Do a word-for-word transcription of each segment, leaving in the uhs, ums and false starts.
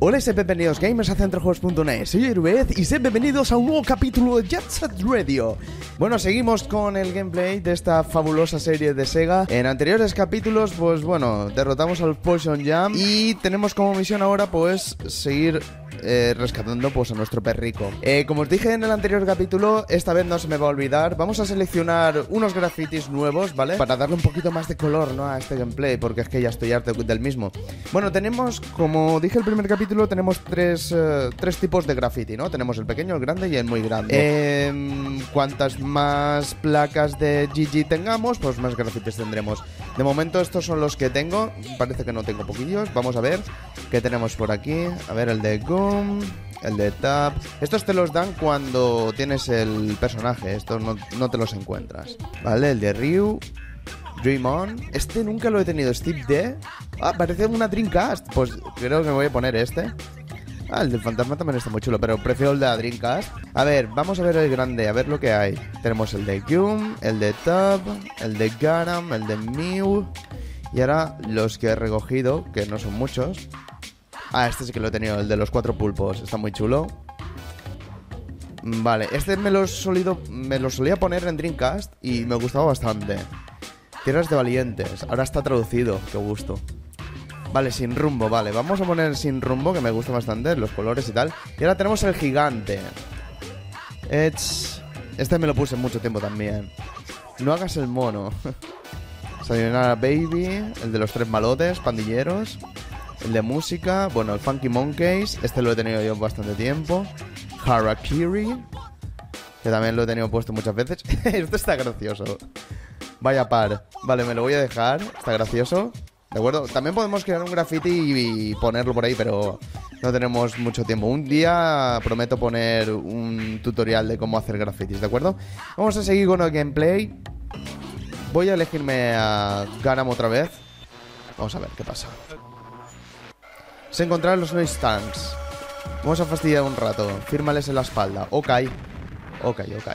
Hola y sed bienvenidos gamers a centrojuegos punto net, soy Iruez y sed bienvenidos a un nuevo capítulo de Jet Set Radio. Bueno, seguimos con el gameplay de esta fabulosa serie de Sega. En anteriores capítulos, pues bueno, derrotamos al Poison Jam y tenemos como misión ahora pues seguir eh, rescatando pues a nuestro perrico. Eh, como os dije en el anterior capítulo, esta vez no se me va a olvidar, vamos a seleccionar unos grafitis nuevos, ¿vale? Para darle un poquito más de color, ¿no?, a este gameplay, porque es que ya estoy harto del mismo. Bueno, tenemos, como dije el primer capítulo, tenemos tres, uh, tres tipos de graffiti, ¿no? Tenemos el pequeño, el grande y el muy grande. Eh, cuantas más placas de G G tengamos, pues más grafitis tendremos. De momento estos son los que tengo. Parece que no tengo poquillos. Vamos a ver qué tenemos por aquí. A ver, el de Goom, el de Tap. Estos te los dan cuando tienes el personaje. Estos no, no te los encuentras. Vale, el de Ryu, Dream On. Este nunca lo he tenido. Steve D. Ah, parece una Dreamcast. Pues creo que me voy a poner este. Ah, el del fantasma también está muy chulo, pero prefiero el de la Dreamcast. A ver, vamos a ver el grande, a ver lo que hay. Tenemos el de Goom, el de Tub, el de Garam, el de Mew. Y ahora los que he recogido, que no son muchos. Ah, este sí que lo he tenido, el de los cuatro pulpos. Está muy chulo. Vale, este me lo, solido, me lo solía poner en Dreamcast y me gustaba bastante. Tierras de Valientes, ahora está traducido, qué gusto. Vale, sin rumbo, vale, vamos a poner sin rumbo, que me gusta bastante, los colores y tal. Y ahora tenemos el gigante. It's... Este me lo puse mucho tiempo también. No hagas el mono. Sayonara Baby, el de los tres malotes, pandilleros. El de música, bueno, el Funky Monkeys, este lo he tenido yo bastante tiempo. Harakiri, que también lo he tenido puesto muchas veces. Esto está gracioso. Vaya par. Vale, me lo voy a dejar, está gracioso. ¿De acuerdo? También podemos crear un graffiti y ponerlo por ahí, pero no tenemos mucho tiempo. Un día prometo poner un tutorial de cómo hacer grafitis, ¿de acuerdo? Vamos a seguir con el gameplay. Voy a elegirme a Garam otra vez. Vamos a ver qué pasa. Se encontraron los noise tanks. Vamos a fastidiar un rato. Fírmales en la espalda. Ok. Ok, ok.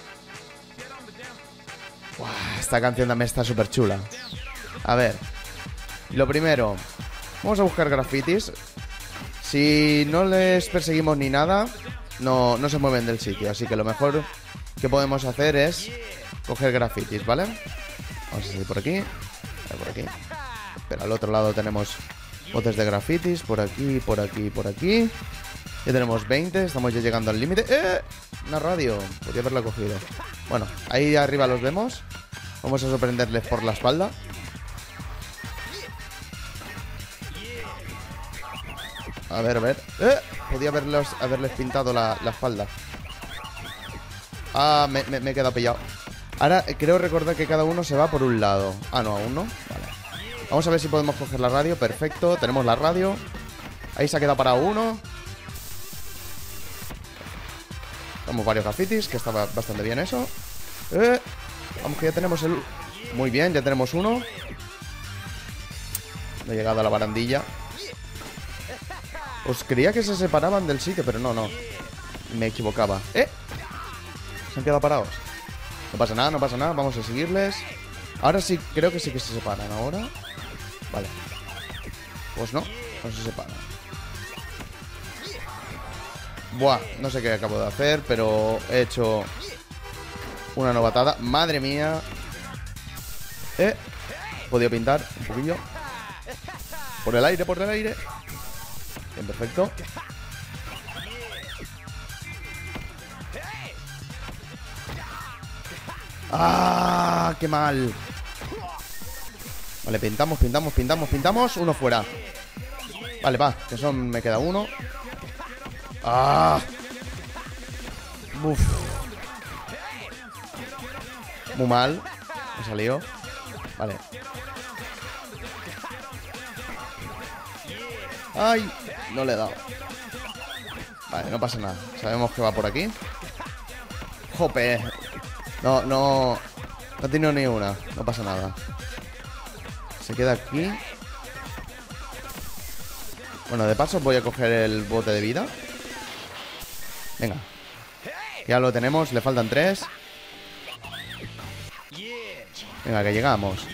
Buah, esta canción también está súper chula. A ver. Lo primero, vamos a buscar grafitis. Si no les perseguimos ni nada, no, no se mueven del sitio. Así que lo mejor que podemos hacer es coger grafitis, ¿vale? Vamos a seguir por aquí. Por aquí. Pero al otro lado tenemos botes de grafitis. Por aquí, por aquí, por aquí. Ya tenemos veinte, estamos ya llegando al límite. ¡Eh! Una radio, podría haberla cogido. Bueno, ahí arriba los vemos. Vamos a sorprenderles por la espalda. A ver, a ver. ¡Eh! Podía haberlos, haberles pintado la, la espalda. Ah, me, me, me he quedado pillado. Ahora creo recordar que cada uno se va por un lado. Ah, no, aún no. Vale. Vamos a ver si podemos coger la radio. Perfecto, tenemos la radio. Ahí se ha quedado parado uno. Tenemos varios grafitis, que estaba bastante bien eso. ¡Eh! Vamos, que ya tenemos el... Muy bien, ya tenemos uno. No he llegado a la barandilla. Os creía que se separaban del sitio, pero no, no. Me equivocaba. ¡Eh! Se han quedado parados. No pasa nada, no pasa nada. Vamos a seguirles. Ahora sí, creo que sí que se separan ahora. Vale. Pues no, no se separan. Buah, no sé qué acabo de hacer, pero he hecho una novatada. ¡Madre mía! Eh, podía pintar un poquillo. Por el aire, por el aire. Bien, perfecto. ¡Ah! ¡Qué mal! Vale, pintamos, pintamos, pintamos, pintamos. Uno fuera. Vale, va, que son... Me queda uno. ¡Ah! Uf. Muy mal. Me salió. Vale. ¡Ay! No le he dado. Vale, no pasa nada. Sabemos que va por aquí. ¡Jope! No, no... No he tenido ni una. No pasa nada. Se queda aquí. Bueno, de paso voy a coger el bote de vida. Venga. Ya lo tenemos, le faltan tres. Venga, que llegamos.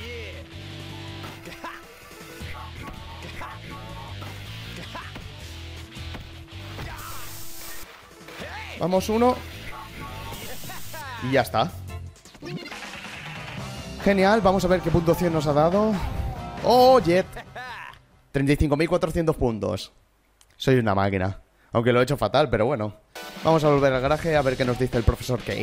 Vamos, uno. Y ya está. Genial, vamos a ver qué puntuación nos ha dado. ¡Oh, Jet! treinta y cinco mil cuatrocientos puntos. Soy una máquina. Aunque lo he hecho fatal, pero bueno. Vamos a volver al garaje a ver qué nos dice el profesor K.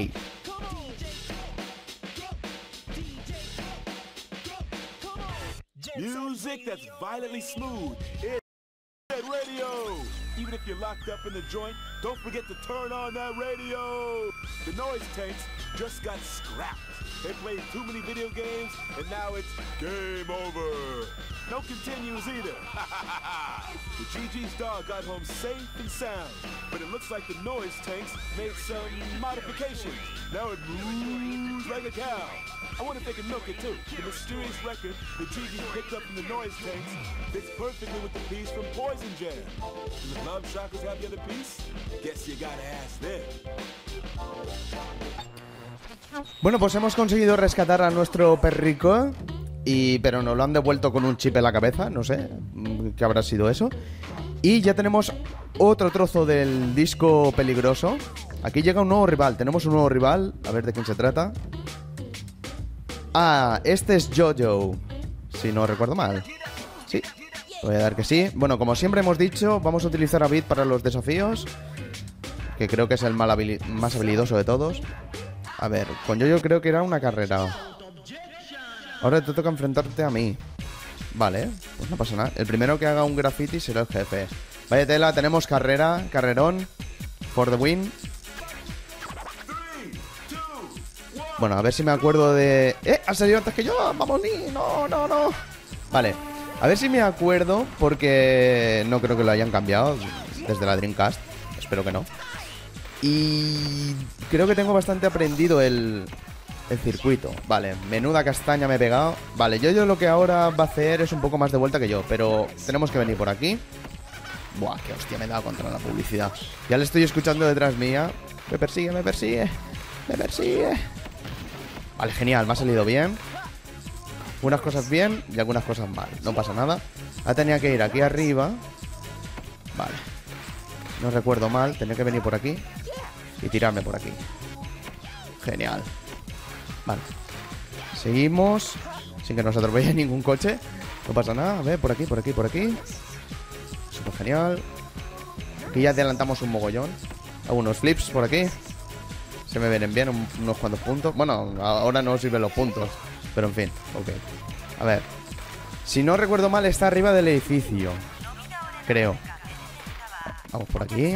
Music that's violently smooth. It's radio. Even if you're locked up in the joint, don't forget to turn on that radio. The Noise Tanks just got scrapped. They played too many video games, and now it's game over. No continues either. The G G's dog got home safe and sound, but it looks like the Noise Tanks made some modifications. Now it moves like a cow. I wonder if they can milk it too. The mysterious record the G G picked up from the Noise Tanks fits perfectly with the piece from Poison Jam. Do the Love Shockers have the other piece? Guess you gotta ask them. Bueno, pues hemos conseguido rescatar a nuestro perrico. Y, pero nos lo han devuelto con un chip en la cabeza. No sé qué habrá sido eso. Y ya tenemos otro trozo del disco peligroso. Aquí llega un nuevo rival. Tenemos un nuevo rival. A ver de quién se trata. Ah, este es Jojo, si no recuerdo mal. Sí, voy a dar que sí. Bueno, como siempre hemos dicho, vamos a utilizar a Bit para los desafíos, que creo que es el mal habili- más habilidoso de todos. A ver, con Jojo creo que era una carrera. Ahora te toca enfrentarte a mí. Vale, pues no pasa nada. El primero que haga un graffiti será el jefe. Vaya tela, tenemos carrera, carrerón. For the win. Bueno, a ver si me acuerdo de... ¡Eh! ¿Has salido antes que yo? ¡Vamos, ni! ¡No, no, no! Vale, a ver si me acuerdo, porque no creo que lo hayan cambiado desde la Dreamcast. Espero que no. Y creo que tengo bastante aprendido el, el circuito. Vale, menuda castaña me he pegado. Vale, yo, yo lo que ahora va a hacer es un poco más de vuelta que yo, pero tenemos que venir por aquí. Buah, qué hostia me he dado contra la publicidad. Ya le estoy escuchando detrás mía. Me persigue, me persigue, me persigue. Vale, genial, me ha salido bien. Unas cosas bien y algunas cosas mal. No pasa nada. Ahora tenía que ir aquí arriba. Vale. No recuerdo mal, tenía que venir por aquí y tirarme por aquí. Genial. Vale. Seguimos sin que nos atropelle ningún coche. No pasa nada, a ver, por aquí, por aquí, por aquí. Súper genial. Aquí ya adelantamos un mogollón. Hago unos flips por aquí. Se me vienen bien un, unos cuantos puntos. Bueno, ahora no sirven los puntos, pero en fin, ok. A ver, si no recuerdo mal está arriba del edificio, creo. Vamos por aquí.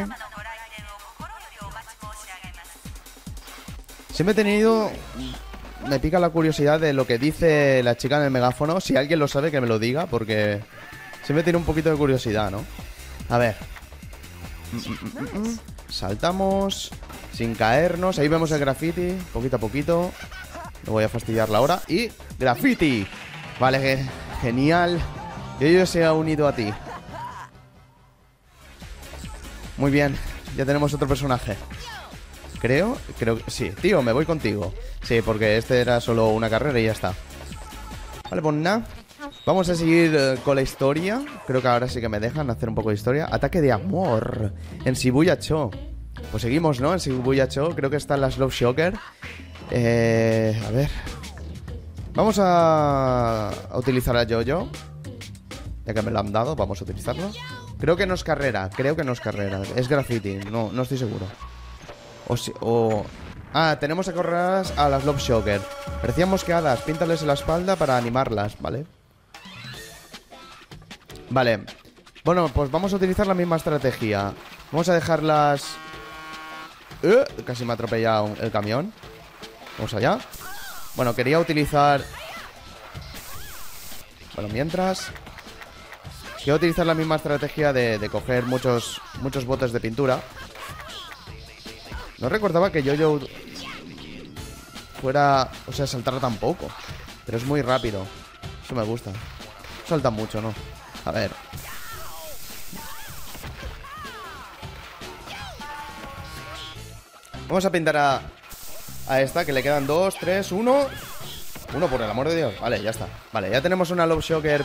Siempre he tenido... Me pica la curiosidad de lo que dice la chica en el megáfono. Si alguien lo sabe, que me lo diga, porque siempre tiene un poquito de curiosidad, ¿no? A ver. Mm, mm, mm, mm. Saltamos sin caernos. Ahí vemos el graffiti, poquito a poquito. No voy a fastidiarla ahora. Y graffiti. Vale, ge genial. Yo, yo se ha unido a ti. Muy bien, ya tenemos otro personaje. Creo, creo que sí. Tío, me voy contigo. Sí, porque este era solo una carrera y ya está. Vale, pues nada. Vamos a seguir uh, con la historia. Creo que ahora sí que me dejan hacer un poco de historia. Ataque de amor en Shibuya-cho. Pues seguimos, ¿no? En Shibuya-cho. Creo que están las Love Shocker. Eh, a ver. Vamos a, a utilizar a Jojo. Ya que me lo han dado, vamos a utilizarlo. Creo que no es carrera. Creo que no es carrera. Es graffiti. No, no estoy seguro. O si, o... Ah, tenemos que correr a las Love Shocker. Parecían mosqueadas. Píntales en la espalda para animarlas, ¿vale? Vale. Bueno, pues vamos a utilizar la misma estrategia. Vamos a dejarlas... Uh, casi me ha atropellado el camión. Vamos allá. Bueno, quería utilizar... Bueno, mientras... Quiero utilizar la misma estrategia de, de coger muchos, muchos botes de pintura. No recordaba que Jojo fuera... O sea, saltara tan poco. Pero es muy rápido. Eso me gusta. Salta mucho, ¿no? A ver. Vamos a pintar a... A esta, que le quedan dos, tres, uno. Uno, por el amor de Dios. Vale, ya está. Vale, ya tenemos una Love Shocker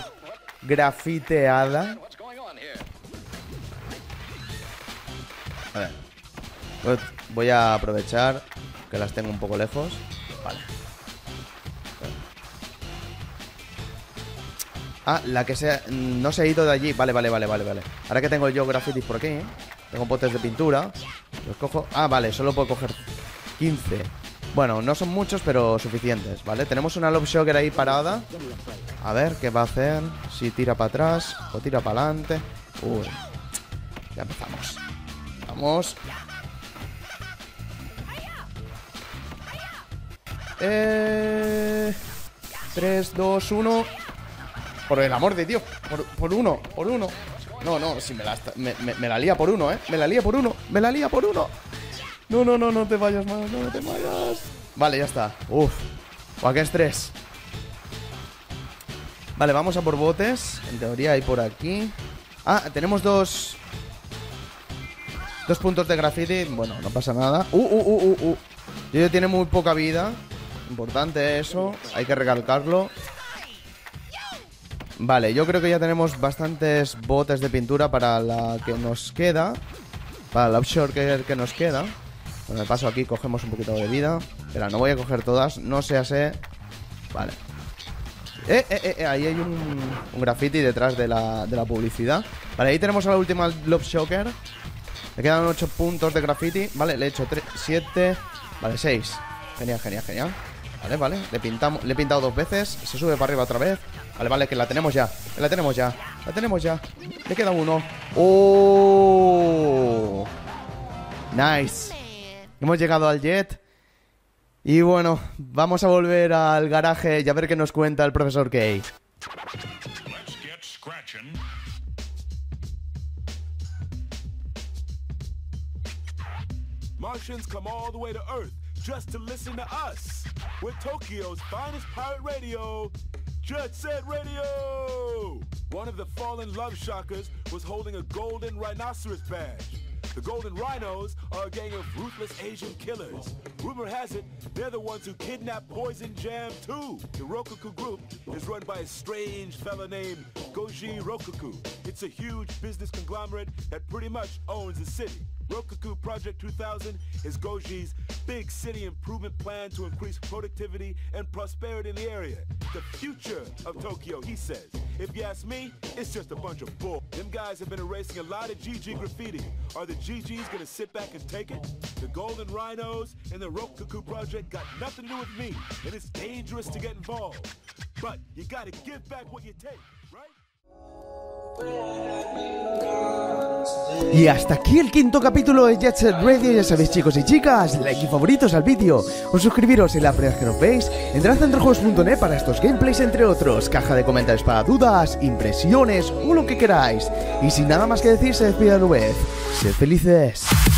grafiteada. A ver. Voy a aprovechar que las tengo un poco lejos. Vale. Ah, la que se... no se ha ido de allí. Vale, vale, vale, vale, vale. Ahora que tengo yo grafitis por aquí, ¿eh? Tengo potes de pintura. Los cojo... Ah, vale, solo puedo coger quince. Bueno, no son muchos, pero suficientes, ¿vale? Tenemos una Love Shocker ahí parada. A ver, ¿qué va a hacer? Si tira para atrás o tira para adelante. Uy. Ya empezamos. Vamos. Eh... tres, dos, uno... Por el amor de Dios, por, por uno, por uno. No, no, si me la, me, me, me la lía por uno, ¿eh? Me la lía por uno, me la lía por uno. No, no, no, no te vayas más, no te vayas. Vale, ya está. Uf, guau, qué estrés. Vale, vamos a por botes. En teoría hay por aquí. Ah, tenemos dos Dos puntos de graffiti. Bueno, no pasa nada. Uh, uh, uh, uh, uh Yo tiene muy poca vida. Importante eso, hay que recalcarlo. Vale, yo creo que ya tenemos bastantes botes de pintura para la que nos queda. Para la offshore que, que nos queda. Bueno, de paso aquí cogemos un poquito de vida. Espera, no voy a coger todas, no se hace. Vale. Eh, eh, eh, ahí hay un, un graffiti detrás de la, de la publicidad. Vale, ahí tenemos a la última Love Shocker. Me quedan ocho puntos de graffiti. Vale, le he hecho siete. Vale, seis. Genial, genial, genial. Vale, vale, le, pintamos, le he pintado dos veces. Se sube para arriba otra vez. Vale, vale, que la tenemos ya. Que la tenemos ya. La tenemos ya. Le queda uno. ¡Oh! Nice. Hemos llegado al jet. Y bueno, vamos a volver al garaje y a ver qué nos cuenta el profesor K. Martians come all the way to Earth just to listen to us. We're Tokyo's finest pirate radio, Jet Set Radio. One of the fallen Love Shockers was holding a golden rhinoceros badge. The Golden Rhinos are a gang of ruthless Asian killers. Rumor has it, they're the ones who kidnapped Poison Jam too. The Rokoku group is run by a strange fella named Goji Rokoku. It's a huge business conglomerate that pretty much owns the city. Rokoku Project two thousand is Goji's big city improvement plan to increase productivity and prosperity in the area. The future of Tokyo, he says. If you ask me, it's just a bunch of bull. Them guys have been erasing a lot of G G graffiti. Are the G Gs gonna sit back and take it? The Golden Rhinos and the Rokoku Project got nothing to do with me, and it's dangerous to get involved. But you gotta give back what you take, right? Y hasta aquí el quinto capítulo de Jet Set Radio. Ya sabéis, chicos y chicas, like y favoritos al vídeo. Os suscribiros en la primera que nos veis. Entrad a centrojuegos punto net para estos gameplays, entre otros. Caja de comentarios para dudas, impresiones o lo que queráis. Y sin nada más que decir, se despide a Nubez. Sed felices.